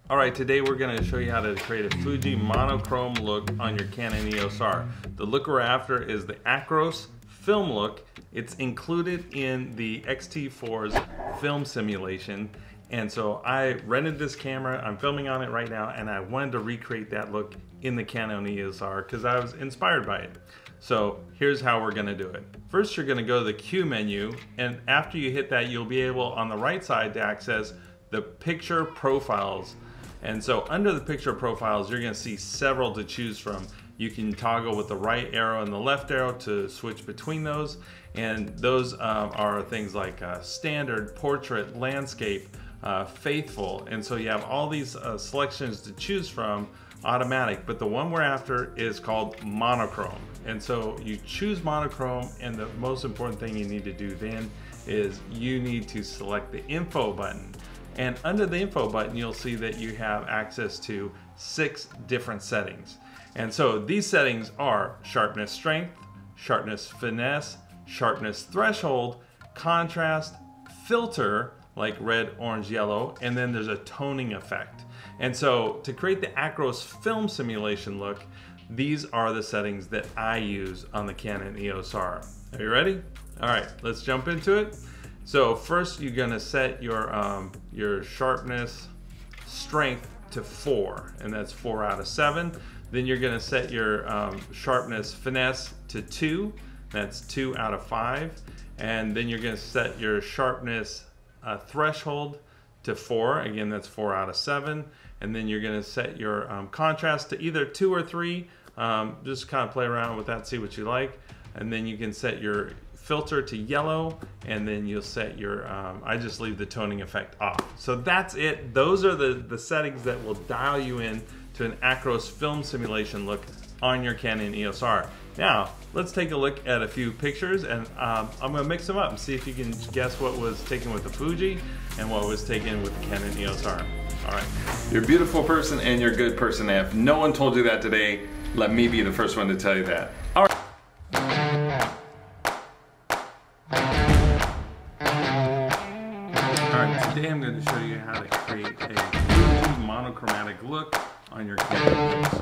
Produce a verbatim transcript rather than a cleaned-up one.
Alright, today we're going to show you how to create a Fuji monochrome look on your Canon E O S R. The look we're after is the Acros film look. It's included in the X T four's film simulation. And so I rented this camera, I'm filming on it right now, and I wanted to recreate that look in the Canon E O S R because I was inspired by it. So here's how we're gonna do it. First, you're gonna go to the Q menu, and after you hit that, you'll be able on the right side to access the picture profiles. And so under the picture profiles, you're gonna see several to choose from. You can toggle with the right arrow and the left arrow to switch between those. And those um, are things like uh, standard, portrait, landscape, uh, faithful. And so you have all these uh, selections to choose from, automatic, but the one we're after is called monochrome. And so you choose monochrome, and the most important thing you need to do then is you need to select the info button. And under the info button, you'll see that you have access to six different settings. And so these settings are sharpness strength, sharpness finesse, sharpness threshold, contrast, filter, like red, orange, yellow, and then there's a toning effect. And so to create the Acros film simulation look, these are the settings that I use on the Canon E O S R. Are you ready? All right, let's jump into it. So first you're gonna set your, um, your sharpness strength to four, and that's four out of seven. Then you're gonna set your um, sharpness finesse to two, that's two out of five. And then you're gonna set your sharpness uh, threshold to four, again that's four out of seven. And then you're gonna set your um, contrast to either two or three, um, just kind of play around with that, see what you like. And then you can set your filter to yellow, and then you'll set your, um, I just leave the toning effect off. So that's it. Those are the, the settings that will dial you in to an Acros film simulation look on your Canon E O S R. Now, let's take a look at a few pictures, and um, I'm gonna mix them up and see if you can guess what was taken with the Fuji and what was taken with the Canon E O S R. All right. You're a beautiful person and you're a good person. And if no one told you that today, let me be the first one to tell you that. All right. Alright, today I'm going to show you how to create a Fuji monochromatic look on your Canon.